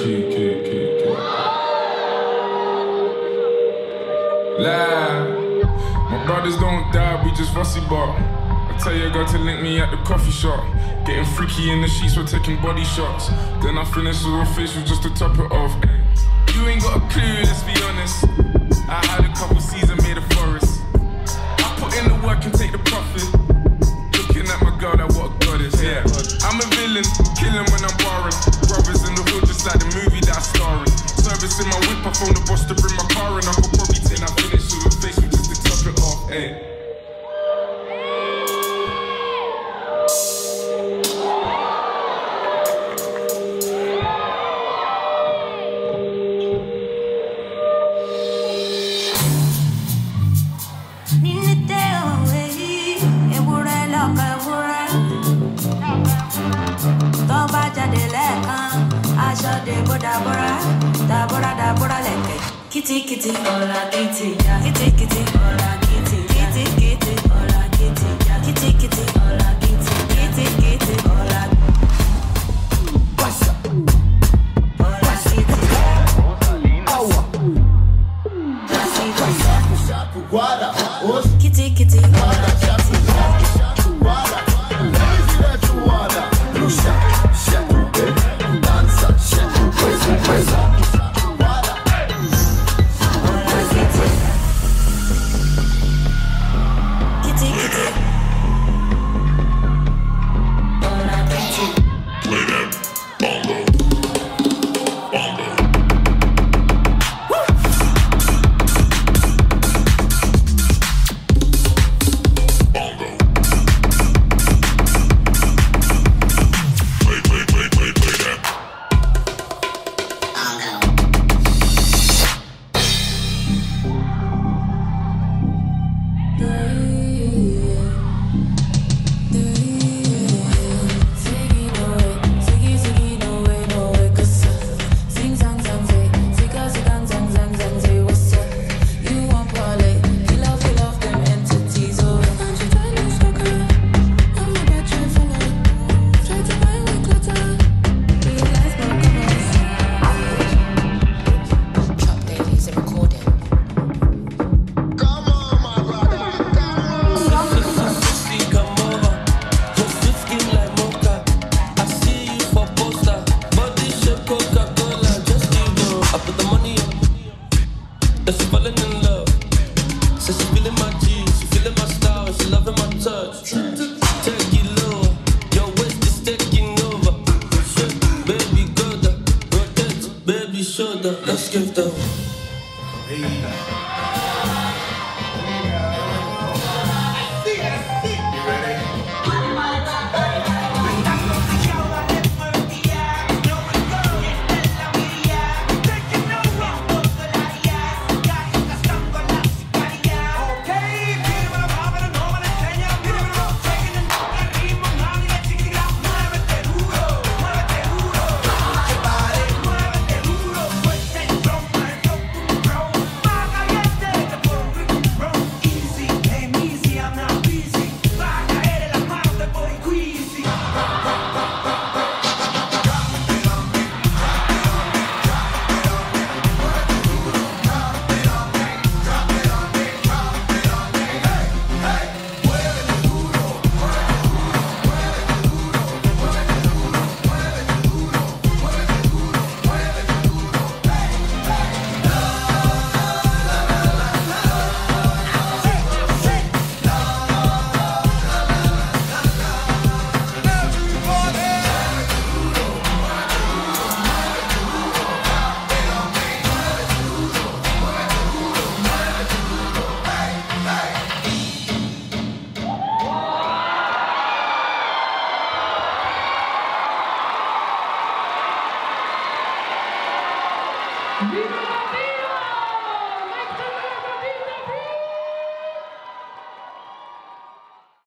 My brothers don't die, we just fussy bar. I tell your girl to link me at the coffee shop. Getting freaky in the sheets, we're taking body shots. Then I finish with a facial just to top it off. You ain't got a clue, let's be honest. I had a couple seasons made a forest. I put in the work and take the profit. Looking at my girl, like what a goddess, yeah. I'm a villain, killing when I'm barring. Brothers in the hood, just like the movie that I star in. Service in my whip, I phone the boss to bring my car in. I could probably take that finish with a facial just to top it off, ayy. Kitty kitty, hola kitty, kitty kitty, hola kitty, kitty kitty, hola kitty, kitty kitty, hola kitty, kitty kitty, hola. What's up? Hola kitty. Kitty kitty, hola kitty. Let's give them. Viva la vida!